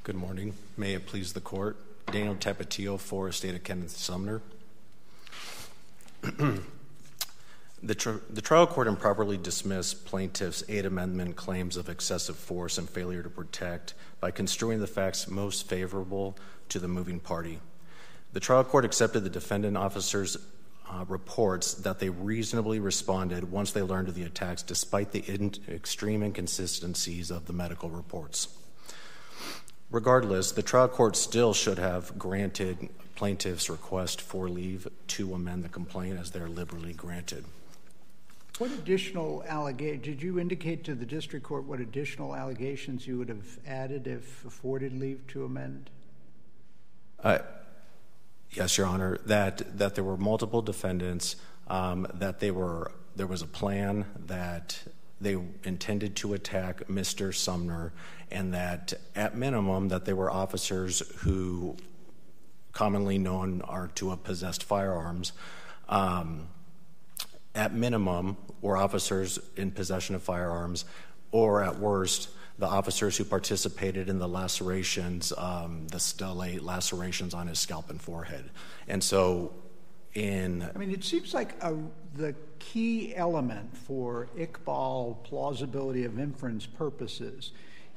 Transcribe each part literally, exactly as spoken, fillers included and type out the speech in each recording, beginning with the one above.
Good morning. May it please the court. Daniel Tapatio for Estate of Kenneth Sumner. the, tr- the trial court improperly dismissed plaintiff's Eighth Amendment claims of excessive force and failure to protect by construing the facts most favorable to the moving party. The trial court accepted the defendant officers' uh, reports that they reasonably responded once they learned of the attacks, despite the in- extreme inconsistencies of the medical reports. Regardless, the trial court still should have granted plaintiff's request for leave to amend the complaint as they're liberally granted. What additional allegation, did you indicate to the district court what additional allegations you would have added if afforded leave to amend? Uh, yes, Your Honor, that, that there were multiple defendants, um, that they were, there was a plan that they intended to attack Mister Sumner, and that at minimum that they were officers who commonly known are to have possessed firearms. Um, at minimum were officers in possession of firearms, or at worst, the officers who participated in the lacerations, um, the stellate lacerations on his scalp and forehead. And so in... I mean, it seems like a, the key element for Iqbal plausibility of inference purposes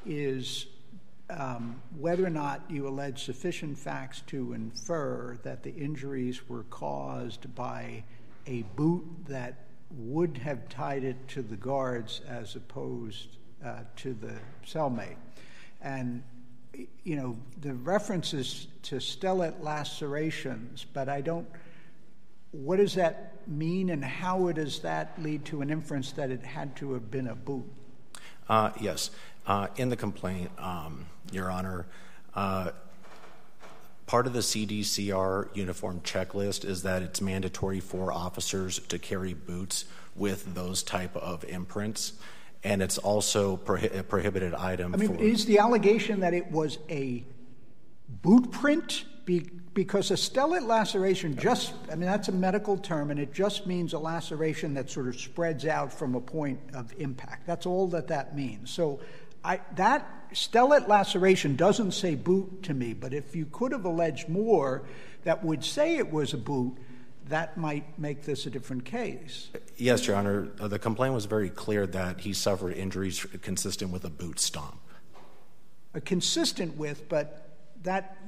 is um, whether or not you allege sufficient facts to infer that the injuries were caused by a boot that would have tied it to the guards as opposed uh, to the cellmate. And, you know, the references to stellate lacerations, but I don't, what does that mean, and how does that lead to an inference that it had to have been a boot? Uh, yes. Uh, in the complaint, um, Your Honor, uh, part of the C D C R uniform checklist is that it's mandatory for officers to carry boots with those type of imprints, and it's also prohi- a prohibited item. I mean, for is the allegation that it was a boot print? Be- because a stellate laceration just, I mean, that's a medical term, and it just means a laceration that sort of spreads out from a point of impact. That's all that that means. So I, that stellate laceration doesn't say boot to me, but if you could have alleged more that would say it was a boot, that might make this a different case. Yes, Your Honor. Uh, the complaint was very clear that he suffered injuries consistent with a boot stomp. Uh, consistent with, but that,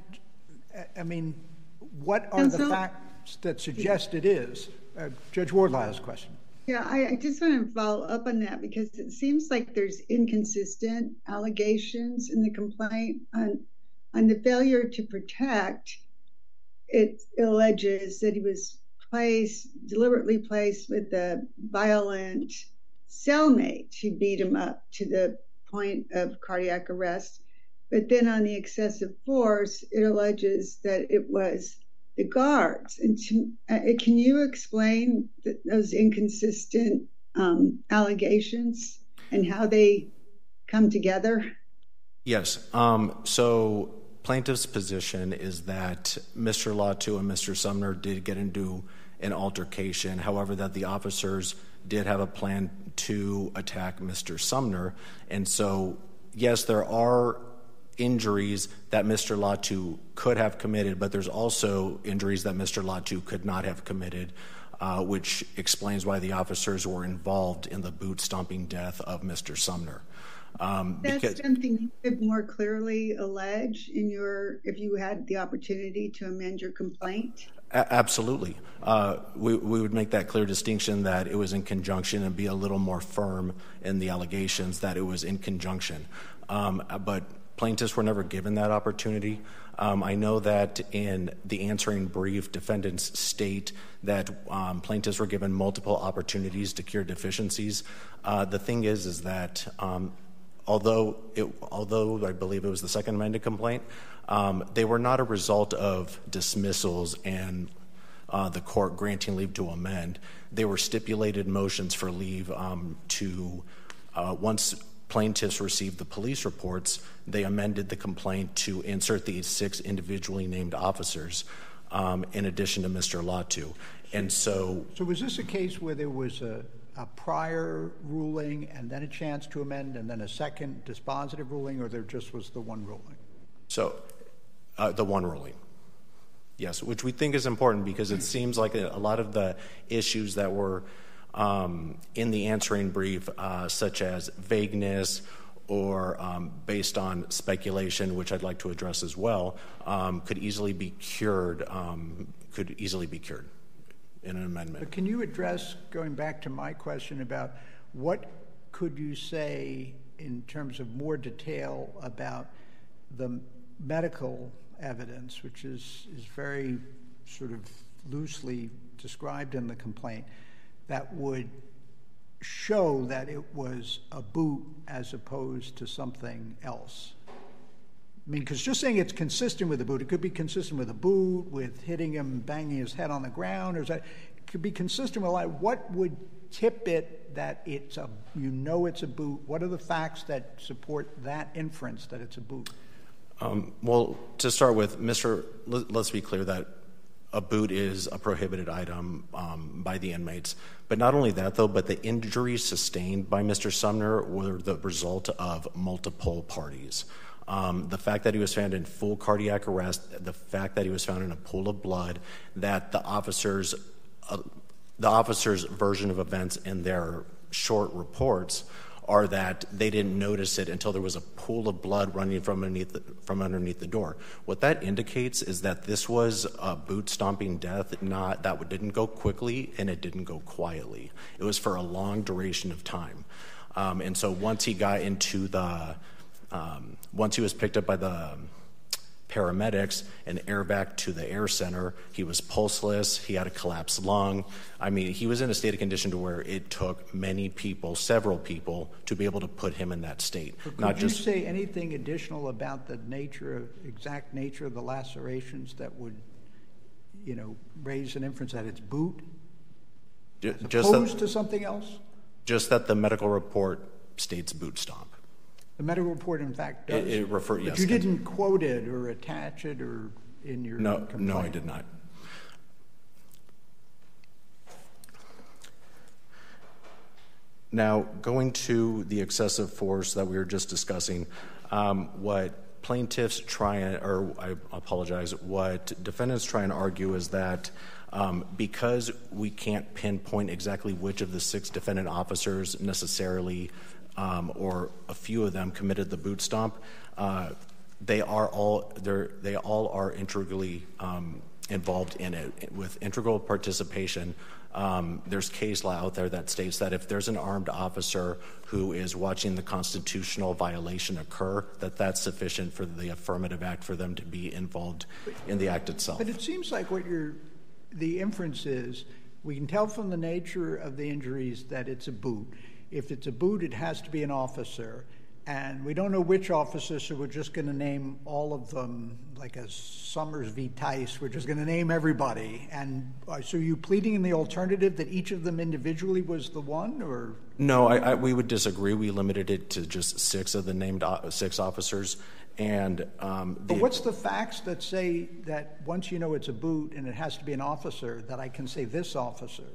I mean, what are the facts that suggest it is? Uh, Judge Wardlaw has a question. Yeah, I, I just want to follow up on that because it seems like there's inconsistent allegations in the complaint. On, on the failure to protect, it alleges that he was placed, deliberately placed with a violent cellmate who beat him up to the point of cardiac arrest. But then on the excessive force, it alleges that it was the guards. And to, uh, can you explain th- those inconsistent um, allegations and how they come together? Yes. Um, so plaintiff's position is that Mister Latu and Mister Sumner did get into an altercation, however, that the officers did have a plan to attack Mister Sumner. And so, yes, there are injuries that Mister Latu could have committed, but there's also injuries that Mister Latu could not have committed, uh, which explains why the officers were involved in the boot-stomping death of Mister Sumner. Um, That's because, something you could more clearly allege in your, if you had the opportunity to amend your complaint? A- absolutely. Uh, we, we would make that clear distinction that it was in conjunction and be a little more firm in the allegations that it was in conjunction. Um, but plaintiffs were never given that opportunity. Um, I know that in the answering brief, defendants state that um, plaintiffs were given multiple opportunities to cure deficiencies. Uh, the thing is, is that um, although it, although I believe it was the second amended complaint, um, they were not a result of dismissals and uh, the court granting leave to amend. They were stipulated motions for leave um, to uh, once plaintiffs received the police reports, they amended the complaint to insert these six individually named officers um, in addition to Mister Latu. And so... So was this a case where there was a, a prior ruling and then a chance to amend and then a second dispositive ruling, or there just was the one ruling? So, uh, the one ruling. Yes, which we think is important because it seems like a, a lot of the issues that were um, in the answering brief, uh, such as vagueness or um, based on speculation, which I'd like to address as well, um, could easily be cured, um, could easily be cured in an amendment. But can you address, going back to my question about what could you say in terms of more detail about the medical evidence, which is, is very sort of loosely described in the complaint, that would show that it was a boot as opposed to something else? I mean, because just saying it's consistent with a boot, it could be consistent with a boot, with hitting him, banging his head on the ground, or is that, it could be consistent with, like, what would tip it that it's a, you know it's a boot? What are the facts that support that inference that it's a boot? Um, well, to start with, Mister Let's be clear that a boot is a prohibited item um, by the inmates. But not only that, though, but the injuries sustained by Mister Sumner were the result of multiple parties. Um, the fact that he was found in full cardiac arrest, the fact that he was found in a pool of blood, that the officers, uh, the officers' version of events in their short reports are that they didn't notice it until there was a pool of blood running from underneath the, from underneath the door. What that indicates is that this was a boot-stomping death, not that didn't go quickly and it didn't go quietly. It was for a long duration of time. Um, and so once he got into the, um, once he was picked up by the paramedics and airback to the air center, he was pulseless, he had a collapsed lung. I mean, he was in a state of condition to where it took many people, several people, to be able to put him in that state. Could Not you just, say anything additional about the nature of, exact nature of the lacerations that would, you know, raise an inference that it's boot, ju- as just opposed that, to something else? Just that the medical report states boot stomp. The medical report, in fact, does. It, it refer, but yes, you didn't quote it or attach it or in your no, complaint? No, I did not. Now, going to the excessive force that we were just discussing, um, what plaintiffs try and, or I apologize, what defendants try and argue is that um, because we can't pinpoint exactly which of the six defendant officers necessarily Um, or a few of them committed the boot stomp, uh, they are all they're, they all are integrally um, involved in it with integral participation. Um, there's case law out there that states that if there's an armed officer who is watching the constitutional violation occur, that that's sufficient for the affirmative act for them to be involved in the act itself. But it seems like what you're, the inference is, we can tell from the nature of the injuries that it's a boot. If it's a boot, it has to be an officer. And we don't know which officer, so we're just going to name all of them, like a Summers v. Tice. We're just going to name everybody. And uh, so you pleading in the alternative that each of them individually was the one, or? No, I, I, we would disagree. We limited it to just six of the named o- six officers. And um, the, but what's the facts that say that once you know it's a boot and it has to be an officer, that I can say this officer?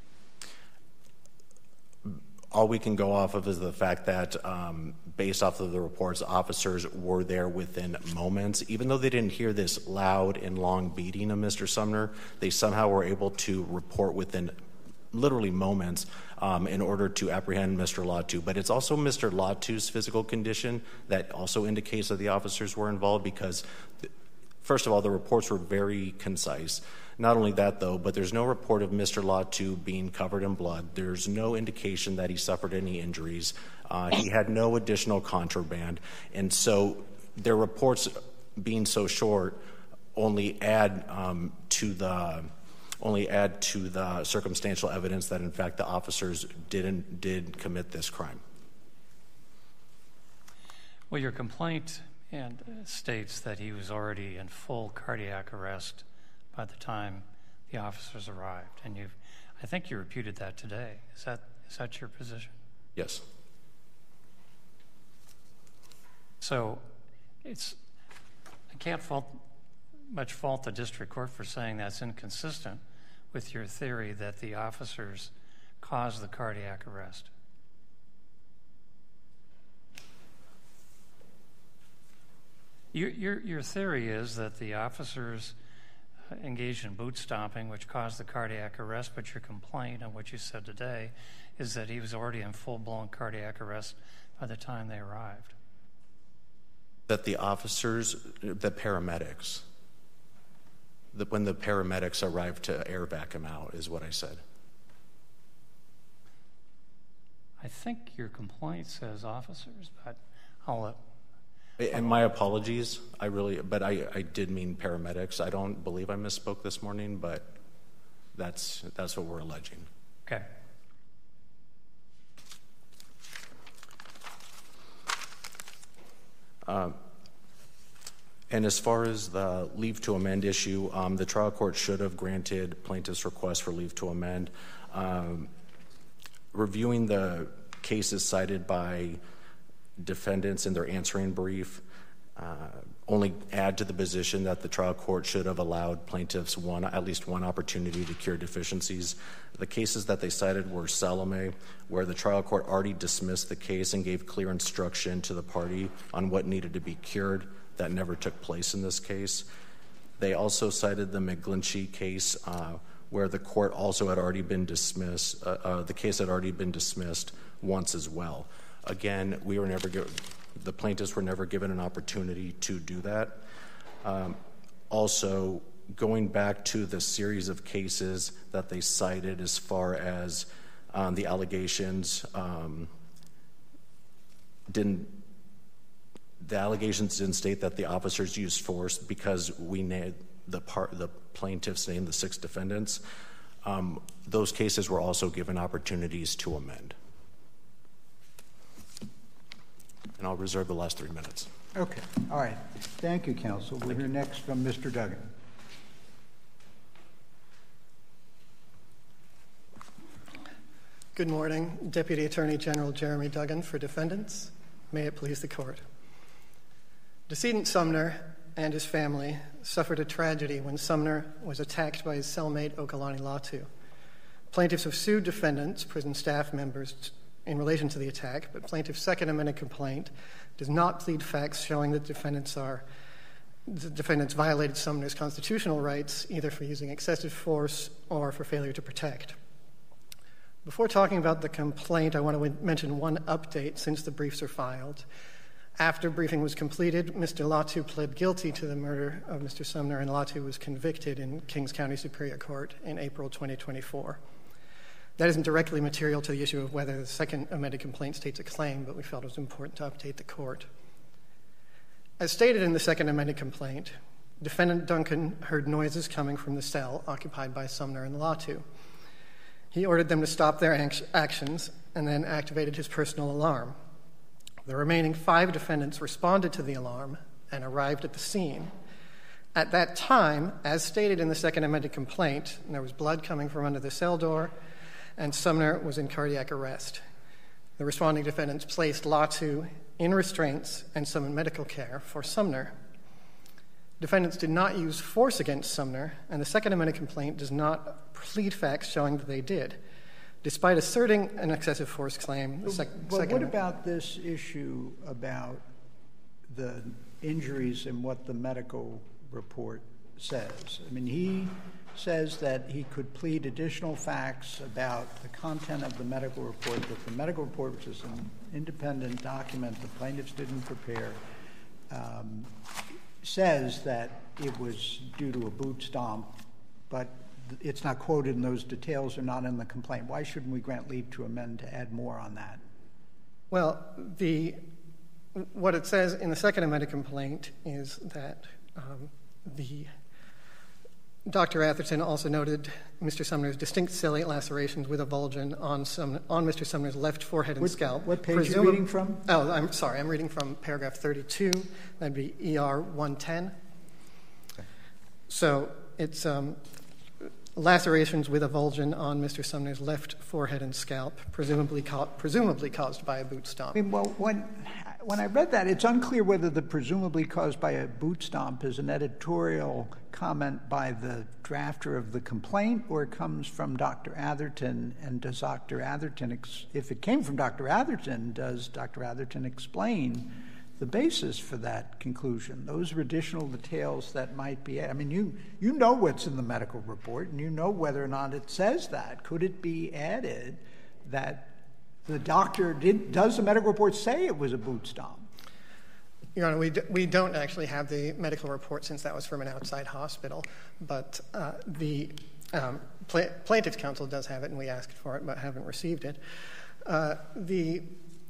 All we can go off of is the fact that, um, based off of the reports, officers were there within moments. Even though they didn't hear this loud and long beating of Mister Sumner, they somehow were able to report within literally moments um, in order to apprehend Mister Latu. But it's also Mister Latu's physical condition that also indicates that the officers were involved because, first of all, the reports were very concise. Not only that, though, but there's no report of Mister Latu being covered in blood. There's no indication that he suffered any injuries. Uh, he had no additional contraband. And so their reports being so short only add um, to the only add to the circumstantial evidence that, in fact, the officers didn't did commit this crime. Well, your complaint and states that he was already in full cardiac arrest by the time the officers arrived, and you've, I think you reputed that today. Is that is that your position? Yes. So, it's I can't fault much fault the district court for saying that's inconsistent with your theory that the officers caused the cardiac arrest. Your, your, your theory is that the officers engaged in boot stomping, which caused the cardiac arrest, but your complaint and what you said today is that he was already in full-blown cardiac arrest by the time they arrived. That the officers, the paramedics, that when the paramedics arrived to air vac him out is what I said. I think your complaint says officers, but I'll let... And my apologies, I really, but I, I did mean paramedics. I don't believe I misspoke this morning, but that's that's what we're alleging. Okay. Um, and as far as the leave to amend issue, um, the trial court should have granted plaintiff's request for leave to amend. Um, reviewing the cases cited by defendants in their answering brief uh, only add to the position that the trial court should have allowed plaintiffs one, at least one opportunity to cure deficiencies. The cases that they cited were Salome, where the trial court already dismissed the case and gave clear instruction to the party on what needed to be cured. That never took place in this case. They also cited the McGlinchey case, uh, where the court also had already been dismissed, uh, uh, the case had already been dismissed once as well. Again, we were never given, the plaintiffs were never given an opportunity to do that. Um, also, going back to the series of cases that they cited as far as um, the allegations, um, didn't, the allegations didn't state that the officers used force because we named the part, the plaintiffs named the six defendants. Um, those cases were also given opportunities to amend. And I'll reserve the last three minutes. Okay. All right. Thank you, counsel. We'll hear next from Mister Duggan. Good morning. Deputy Attorney General Jeremy Duggan for defendants. May it please the court. Decedent Sumner and his family suffered a tragedy when Sumner was attacked by his cellmate Okalani Latu. Plaintiffs have sued defendants, prison staff members, in relation to the attack, but plaintiff's second amended complaint does not plead facts showing that defendants are the defendants violated Sumner's constitutional rights, either for using excessive force or for failure to protect. Before talking about the complaint, I want to mention one update since the briefs are filed. After briefing was completed, Mister Latu pled guilty to the murder of Mister Sumner, and Latu was convicted in Kings County Superior Court in April twenty twenty-four. That isn't directly material to the issue of whether the second amended complaint states a claim, but we felt it was important to update the court. As stated in the second amended complaint, defendant Duncan heard noises coming from the cell occupied by Sumner and Latu. He ordered them to stop their actions and then activated his personal alarm. The remaining five defendants responded to the alarm and arrived at the scene. At that time, as stated in the second amended complaint, there was blood coming from under the cell door, and Sumner was in cardiac arrest. The responding defendants placed Latu in restraints and summoned medical care for Sumner. Defendants did not use force against Sumner, and the second amended complaint does not plead facts showing that they did. Despite asserting an excessive force claim, the sec- but second... what about this issue about the injuries and what the medical report says? I mean, he says that he could plead additional facts about the content of the medical report, that the medical report, which is an independent document the plaintiffs didn't prepare, um, says that it was due to a boot stomp, but it's not quoted and those details are not in the complaint. Why shouldn't we grant leave to amend to add more on that? Well, the what it says in the second amended complaint is that um, the Doctor Atherton also noted Mister Sumner's distinct cellulite lacerations with a bulging on some on Mister Sumner's left forehead and what, scalp. What page Presum- are you reading from? Oh, I'm sorry. I'm reading from paragraph thirty-two. That'd be E R one ten. Okay. So it's um, lacerations with a bulging on Mister Sumner's left forehead and scalp, presumably ca- presumably caused by a boot stomp. I mean, well, when when I read that, it's unclear whether the presumably caused by a boot stomp is an editorial comment by the drafter of the complaint, or it comes from Doctor Atherton. And does Doctor Atherton, ex- if it came from Doctor Atherton, does Doctor Atherton explain the basis for that conclusion? Those are additional details that might be, I mean, you, you know what's in the medical report, and you know whether or not it says that. Could it be added that the doctor did, does the medical report say it was a boot stomp? Your Honor, we, d- we don't actually have the medical report since that was from an outside hospital, but uh, the um, pla- plaintiff's counsel does have it, and we asked for it but haven't received it. Uh, the,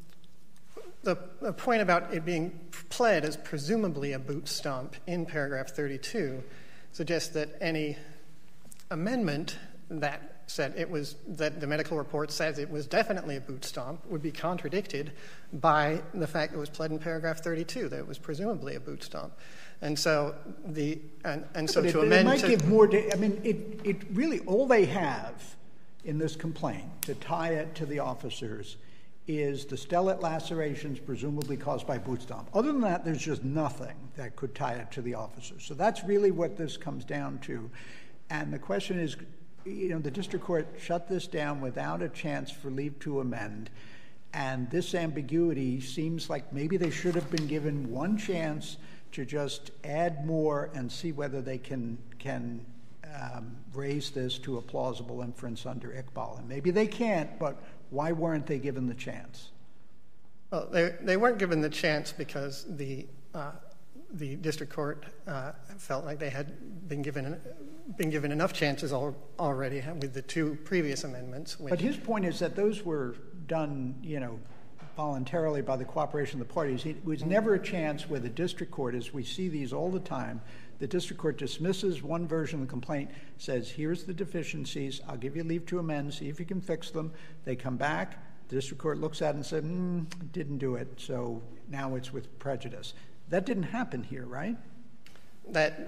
the the point about it being pled as presumably a boot stomp in paragraph thirty-two suggests that any amendment that said it was that the medical report says it was definitely a boot stomp would be contradicted by the fact that it was pled in paragraph thirty-two that it was presumably a boot stomp, and so the and, and so but to it, amend it might to, give more. Da- I mean, it it really all they have in this complaint to tie it to the officers is the stellate lacerations presumably caused by boot stomp. Other than that, there's just nothing that could tie it to the officers. So that's really what this comes down to, and the question is, you know, the district court shut this down without a chance for leave to amend, and this ambiguity seems like maybe they should have been given one chance to just add more and see whether they can can um, raise this to a plausible inference under Iqbal. And maybe they can't, but why weren't they given the chance? Well, they they weren't given the chance because the uh, the district court uh, felt like they had been given been given enough chances al- already with the two previous amendments. Which, but his point is that those were done, you know, voluntarily by the cooperation of the parties. It was mm-hmm. never a chance where the district court, as we see these all the time, the district court dismisses one version of the complaint, says, here's the deficiencies, I'll give you leave to amend, see if you can fix them. They come back, the district court looks at it and said, mm, didn't do it, so now it's with prejudice. That didn't happen here, right? That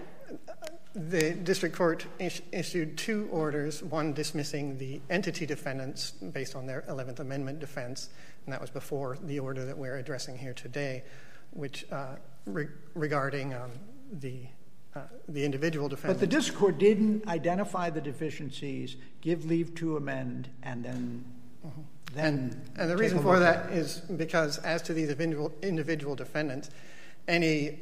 the district court is, issued two orders, one dismissing the entity defendants based on their eleventh Amendment defense, and that was before the order that we're addressing here today, which uh, re- regarding um, the uh, the individual defendants. But the district court didn't identify the deficiencies, give leave to amend, and then mm-hmm. then. And, and the reason for that is because, as to these individual individual defendants, any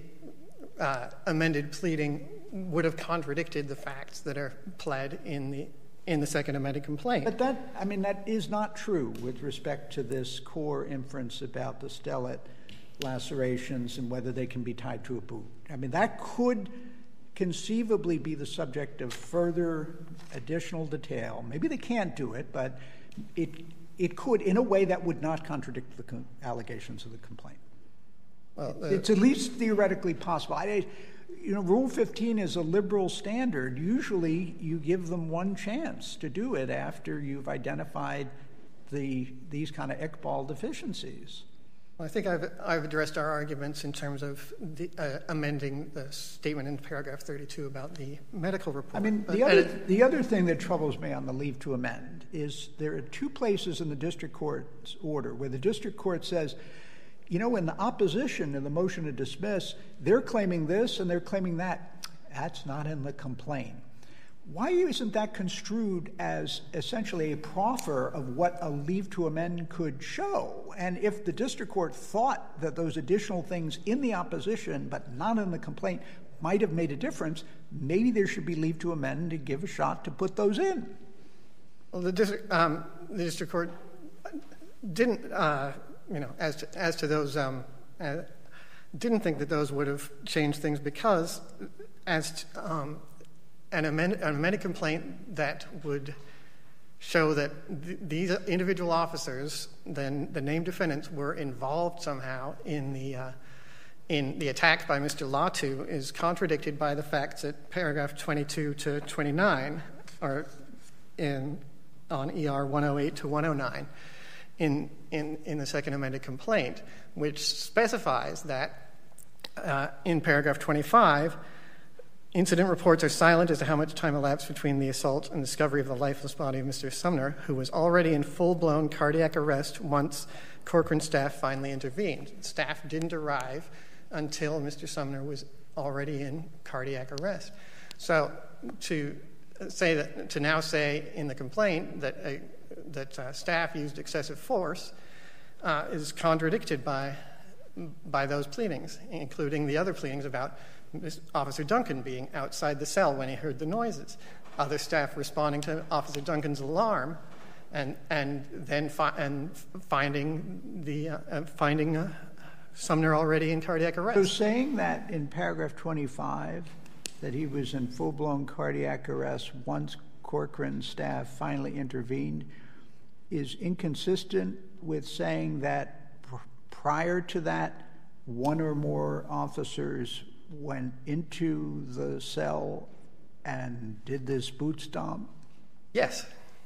uh, amended pleading would have contradicted the facts that are pled in the in the second amended complaint. But that, I mean, that is not true with respect to this core inference about the stellate lacerations and whether they can be tied to a boot. I mean, that could conceivably be the subject of further additional detail. Maybe they can't do it, but it it could in a way that would not contradict the co- allegations of the complaint. Well, uh, it's at least theoretically possible. I, you know, Rule fifteen is a liberal standard. Usually you give them one chance to do it after you've identified the these kind of Iqbal deficiencies. Well, I think I've, I've addressed our arguments in terms of the, uh, amending the statement in paragraph thirty-two about the medical report. I mean, the other, the other thing that troubles me on the leave to amend is there are two places in the district court's order where the district court says, you know, in the opposition in the motion to dismiss, they're claiming this and they're claiming that. That's not in the complaint. Why isn't that construed as essentially a proffer of what a leave to amend could show? And if the district court thought that those additional things in the opposition but not in the complaint might have made a difference, maybe there should be leave to amend to give a shot to put those in. Well, the district, um, the district court didn't, uh, you know, as to, as to those, um, uh, didn't think that those would have changed things because as to, um, An, amend, an amended complaint that would show that th- these individual officers, then the named defendants, were involved somehow in the uh, in the attack by Mister Latu is contradicted by the facts at paragraph twenty-two to twenty-nine, or in on E R one oh eight to one oh nine, in in in the second amended complaint, which specifies that uh, in paragraph twenty-five. Incident reports are silent as to how much time elapsed between the assault and discovery of the lifeless body of Mister Sumner, who was already in full-blown cardiac arrest once Corcoran staff finally intervened. Staff didn't arrive until Mister Sumner was already in cardiac arrest. So to say that, to now say in the complaint that a, that uh, staff used excessive force uh, is contradicted by by those pleadings, including the other pleadings about Officer Duncan being outside the cell when he heard the noises, other staff responding to Officer Duncan's alarm, and and then fi- and finding the uh, uh, finding uh, Sumner already in cardiac arrest. So saying that in paragraph twenty-five that he was in full-blown cardiac arrest once Corcoran's staff finally intervened is inconsistent with saying that pr- prior to that, one or more officers went into the cell and did this boot stomp? Yes.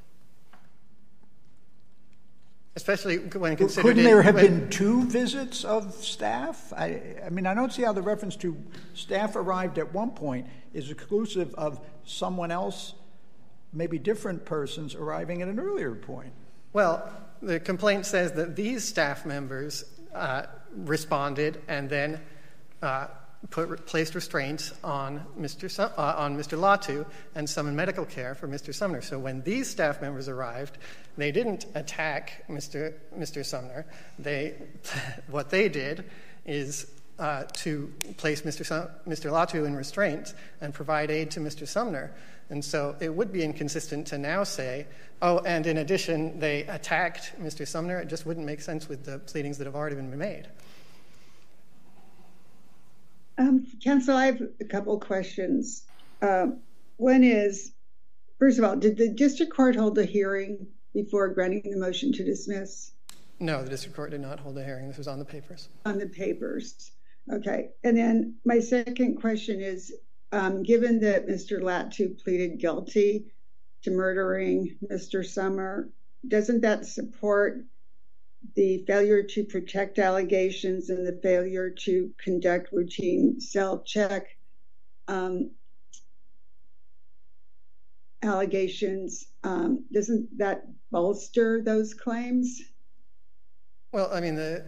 Especially when considered... Couldn't there it, have when, been two visits of staff? I, I mean, I don't see how the reference to staff arrived at one point is exclusive of someone else, maybe different persons, arriving at an earlier point. Well, the complaint says that these staff members uh, responded and then uh, put placed restraints on Mister Su- uh, on Mister Latu and summoned medical care for Mister Sumner. So when these staff members arrived, they didn't attack Mister Mister Sumner. They, what they did is uh, to place Mister Su- Mister Latu in restraints and provide aid to Mister Sumner. And so it would be inconsistent to now say, oh, and in addition, they attacked Mister Sumner. It just wouldn't make sense with the pleadings that have already been made. Um, Counsel, I have a couple questions. Uh, one is, first of all, did the district court hold a hearing before granting the motion to dismiss? No, the district court did not hold a hearing. This was on the papers. On the papers. Okay. And then my second question is, um, given that Mister Latu pleaded guilty to murdering Mister Sumner, doesn't that support the failure to protect allegations and the failure to conduct routine cell check um, allegations? Um, doesn't that bolster those claims? Well, I mean, the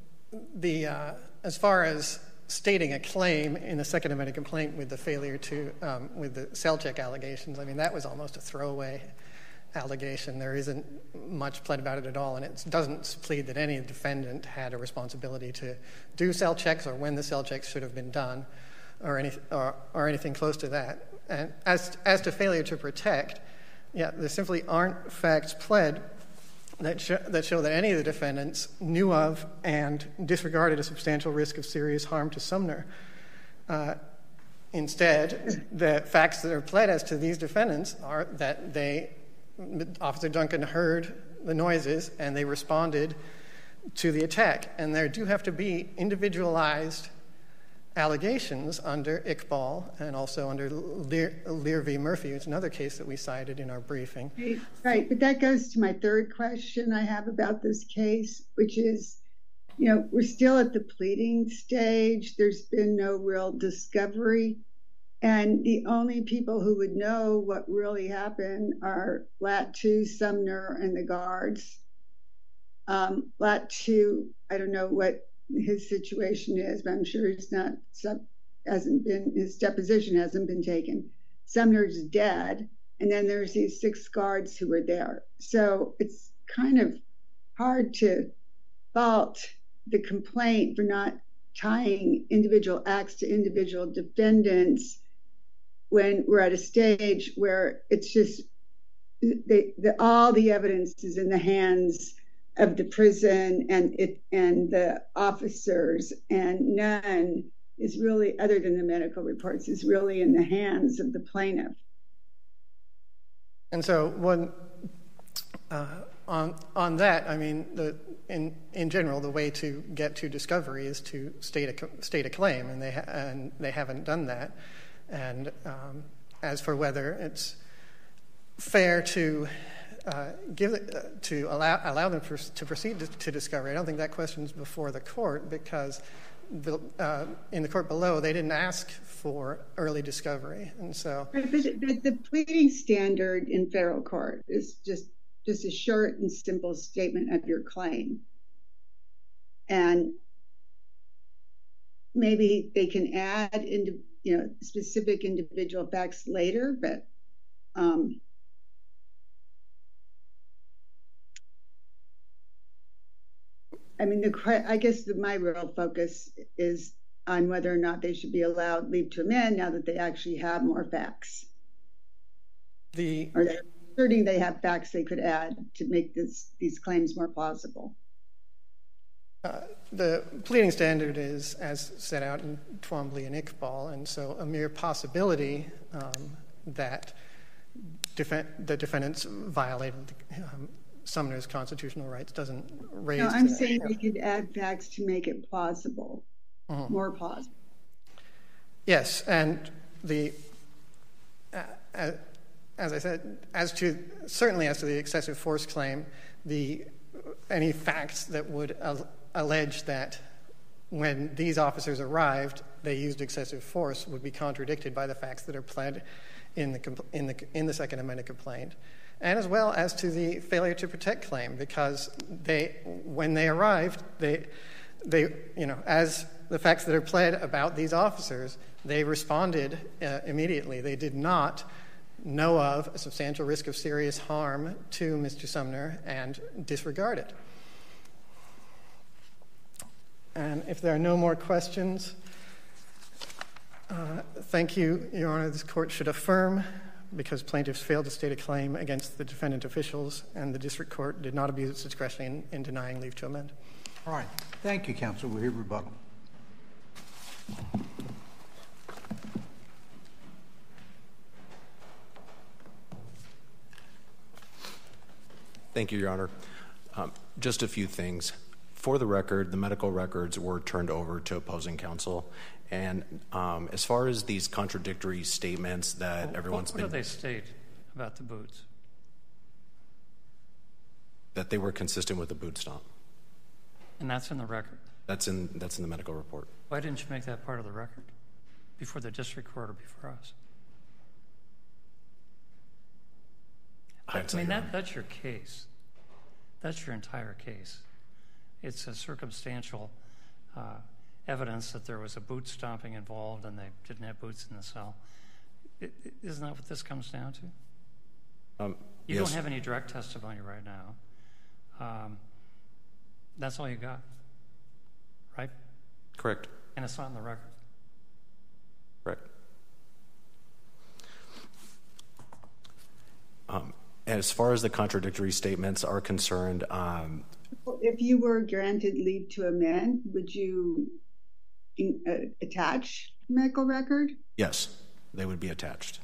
the uh, as far as stating a claim in the Second Amendment complaint with the failure to um, with the cell check allegations, I mean, that was almost a throwaway allegation. There isn't much pled about it at all, and it doesn't plead that any defendant had a responsibility to do cell checks or when the cell checks should have been done, or any or, or anything close to that. And as as to failure to protect, yeah, there simply aren't facts pled that sh- that show that any of the defendants knew of and disregarded a substantial risk of serious harm to Sumner. Uh, instead, the facts that are pled as to these defendants are that they Officer Duncan heard the noises and they responded to the attack. And there do have to be individualized allegations under Iqbal and also under Lear, Lear v. Murphy. It's another case that we cited in our briefing. Right, right, but that goes to my third question I have about this case, which is, you know, we're still at the pleading stage. There's been no real discovery. And the only people who would know what really happened are Latu, Sumner, and the guards. Um, Latu, I don't know what his situation is, but I'm sure he's not, hasn't been, his deposition hasn't been taken. Sumner's dead, and then there's these six guards who were there. So it's kind of hard to fault the complaint for not tying individual acts to individual defendants when we're at a stage where it's just they, the, all the evidence is in the hands of the prison and it and the officers, and none is really, other than the medical reports, is really in the hands of the plaintiff. And so one uh, on on that, I mean, the in in general, the way to get to discovery is to state a state a claim, and they ha- and they haven't done that. And um, as for whether it's fair to uh, give it, uh, to allow allow them for, to proceed to, to discovery, I don't think that question's before the court, because the, uh, in the court below they didn't ask for early discovery, and so. But, but the pleading standard in federal court is just just a short and simple statement of your claim, and maybe they can add into, you know, specific individual facts later, but um, I mean, the I guess the, my real focus is on whether or not they should be allowed leave to amend now that they actually have more facts. The or they're asserting they have facts they could add to make this these claims more plausible. Uh, the pleading standard is as set out in Twombly and Iqbal, and so a mere possibility um, that defen- the defendants violated um, Sumner's constitutional rights doesn't raise. No, I'm that. saying they could add facts to make it plausible, mm-hmm. more plausible. Yes, and the uh, uh, as I said, as to certainly as to the excessive force claim, the any facts that would al- allege that when these officers arrived, they used excessive force would be contradicted by the facts that are pled in the compl- in the in the Second Amendment complaint, and as well as to the failure to protect claim, because they when they arrived, they they you know as the facts that are pled about these officers, they responded uh, immediately. They did not know of a substantial risk of serious harm to Mister Sumner and disregard it. And if there are no more questions, uh, thank you, Your Honor. This court should affirm because plaintiffs failed to state a claim against the defendant officials, and the district court did not abuse its discretion in, in denying leave to amend. All right. Thank you, counsel. We'll hear rebuttal. Thank you, Your Honor. Um, just a few things. For the record, the medical records were turned over to opposing counsel. And um, as far as these contradictory statements that well, everyone's what, been... What do they state about the boots? That they were consistent with the boot stomp. And that's in the record? That's in that's in the medical report. Why didn't you make that part of the record before the district court or before us? I, I mean, that, that's your case. That's your entire case. It's a circumstantial uh, evidence that there was a boot stomping involved and they didn't have boots in the cell. It, it, isn't that what this comes down to? Um, you yes. don't have any direct testimony right now. Um, that's all you got, right? Correct. And it's not in the record. Correct. Um, as far as the contradictory statements are concerned, um, if you were granted leave to amend, would you in, uh, attach medical record? Yes, they would be attached.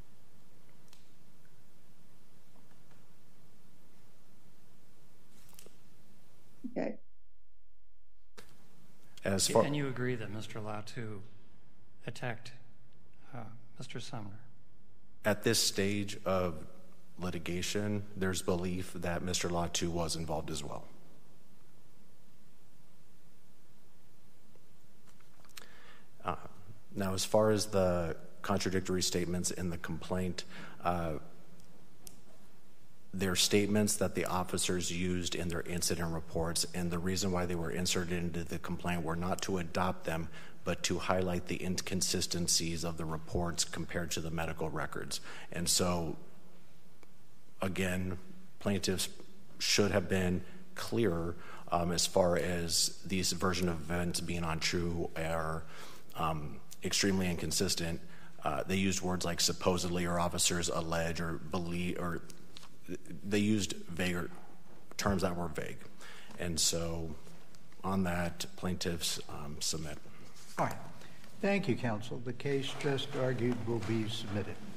Okay. As far and you agree that Mister Latu attacked uh, Mister Sumner? At this stage of litigation, there's belief that Mister Latu was involved as well. Uh, now, as far as the contradictory statements in the complaint, uh, they're statements that the officers used in their incident reports, and the reason why they were inserted into the complaint were not to adopt them, but to highlight the inconsistencies of the reports compared to the medical records. And so, again, plaintiffs should have been clearer um, as far as these version of events being untrue or um, extremely inconsistent. Uh, they used words like supposedly or officers allege or believe, or they used vague terms that were vague. And so on that, plaintiffs um, submit. All right. Thank you, counsel. The case just argued will be submitted.